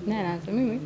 Nani anaanza mimi?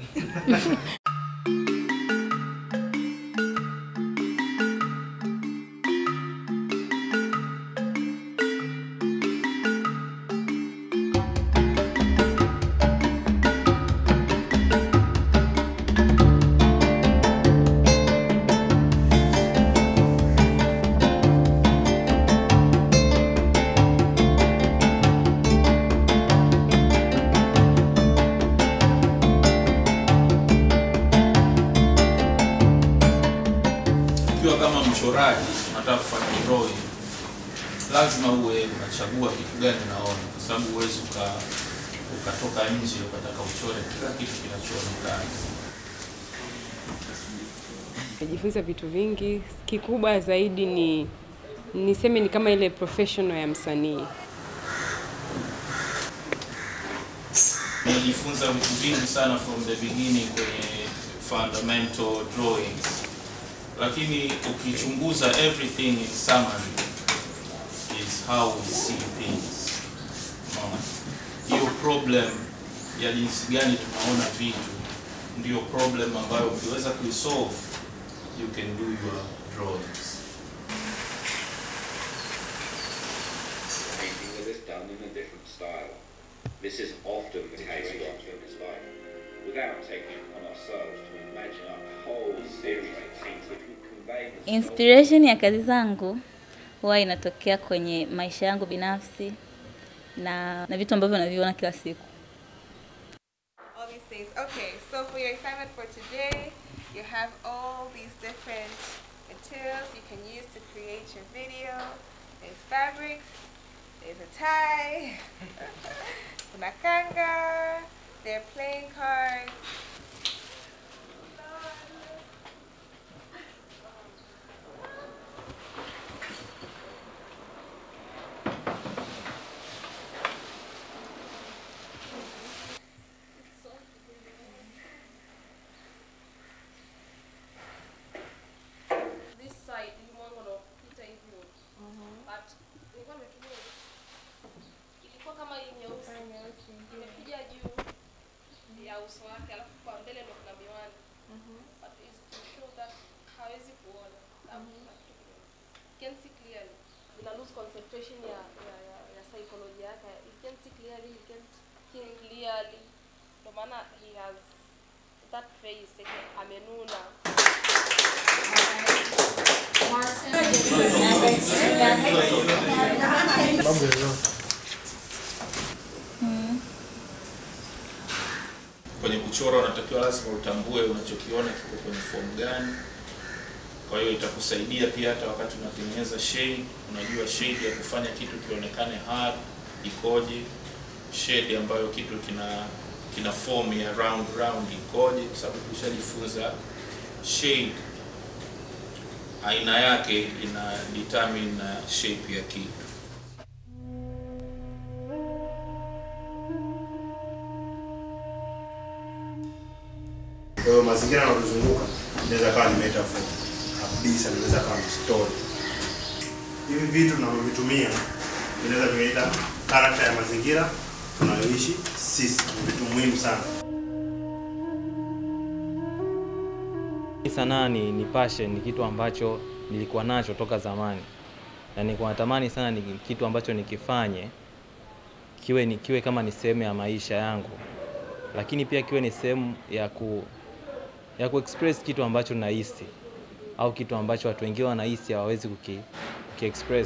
Kama mchoraji unataka kufanya drawing, lazima uwe unachagua kitu gani unaona, kwa sababu huwezi ukatoka nje ukataka uchore kila kitu kinachoonekana. Nimejifunza vitu vingi. Kikubwa zaidi niseme ni kama ile professional ya msanii. Nimejifunza vitu vingi sana from the beginning kwenye fundamental drawings. Lakini ukichunguza everything in summary is how we see things. Hiyo problem ya jinsi gani tunaona vitu ndio problem ambayo ukiweza kuisolve, you can do your drawings. Painting that is done in a different style. This is often the case with entrepreneurs' life. Without taking it on ourselves to imagine a whole series of things that would convey the inspiration ya kazi zangu huwa inatokea kwenye maisha yangu binafsi na vitu ambavyo naviona kila siku. All these things. Okay, so for your assignment for today, you have all these different materials you can use to create your video. There's fabrics, there's a tie, kuna kanga, there are playing cards. uso wake alafu kwa mbele ndo kuna miwani. But is to show that hawezi kuona. Can see clearly. Ina lose concentration ya psychology yake. You can see clearly, you can think clearly. Ndo maana he has that face yake amenuna. Kwenye kuchora unatakiwa lazima utambue unachokiona kiko kwenye form gani. Kwa hiyo itakusaidia pia hata wakati unatengeneza shade, unajua shade ya kufanya kitu kionekane hard ikoje, shade ambayo kitu kina form ya round ikoje, kwa sababu tushajifunza shade aina yake ina determine shape ya kitu. Kwa mazingira yanayozunguka inaweza kuwa ni metaphor kabisa, inaweza kuwa ni story. Hivi vitu tunavyovitumia vinaweza kuleta character ya mazingira tunayoishi sisi, ni vitu muhimu sana. Sanaa ni passion, ni kitu ambacho nilikuwa nacho toka zamani. Na nilikuwa natamani sana ni kitu ambacho nikifanye kiwe kama ni sehemu ya maisha yangu. Lakini pia kiwe ni sehemu ya kuexpress kitu ambacho nahisi au kitu ambacho watu wengine wanahisi hawawezi kukiexpress.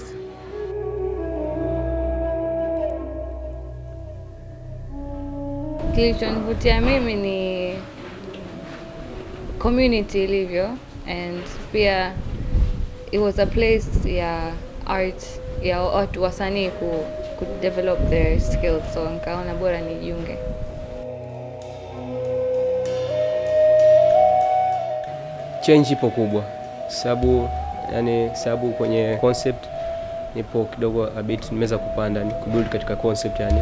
Kilichonivutia mimi ni community ilivyo, and pia it was a place ya art ya watu wasanii ku develop their skills, so nikaona bora nijiunge. Change ipo kubwa, sababu kwenye concept nipo kidogo a bit nimeweza kupanda, ni kubuild katika concept yani.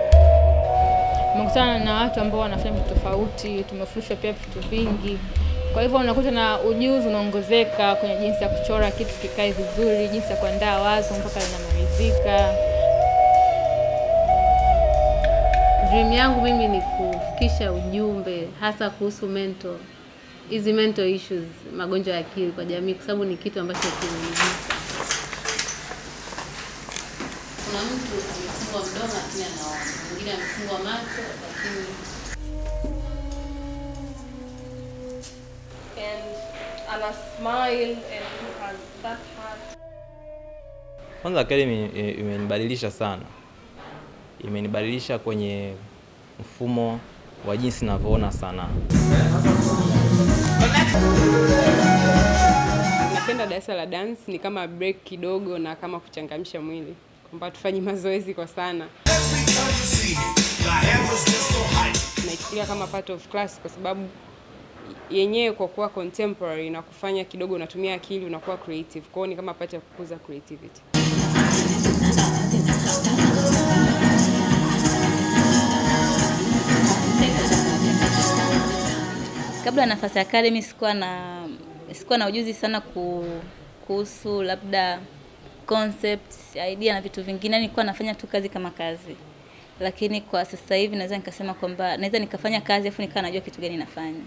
Tumekutana na watu ambao wanafanya vitu tofauti, tumefundishwa pia vitu vingi. Kwa hivyo unakuta na ujuzi unaongezeka kwenye jinsi ya kuchora kitu kikae vizuri, jinsi ya kuandaa wazo mpaka linamalizika. Dream yangu mimi ni kufikisha ujumbe hasa kuhusu hizi mental issues, magonjwa ya akili kwa jamii, kwa sababu ni kitu ambacho kinanigusa. Kuna mtu amefungwa mdomo lakini anaona, mwingine amefungwa macho lakini ana smile and has that heart. Kwanza Academy imenibadilisha sana. Imenibadilisha kwenye mfumo wa jinsi ninavyoona sanaa. Napenda darasa la dance, ni kama break kidogo na kama kuchangamsha mwili. Kwamba tufanye mazoezi kwa sana. Naichukulia kama part of class kwa sababu yenyewe kwa kuwa contemporary na kufanya kidogo unatumia akili, unakuwa creative. Kwa hiyo ni kama part ya kukuza creativity. Kabla Nafasi Academy sikuwa na ujuzi sana kuhusu labda concepts, idea na vitu vingine. Nilikuwa nafanya tu kazi kama kazi. Lakini kwa sasa hivi naweza nikasema kwamba naweza nikafanya kazi afu nikawa najua kitu gani nafanya.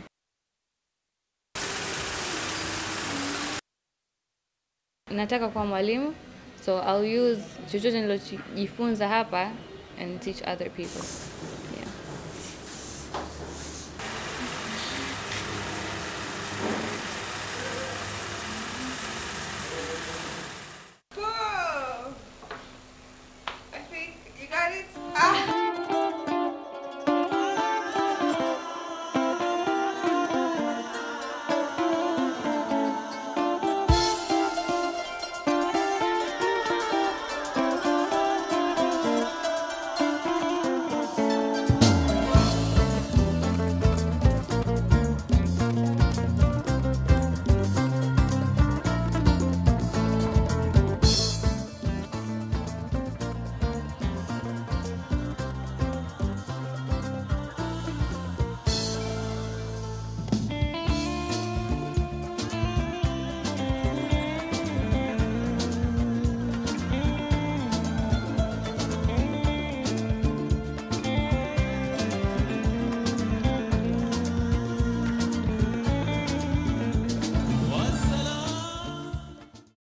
Nataka kuwa mwalimu, so I'll use chochote nilojifunza hapa and teach other people.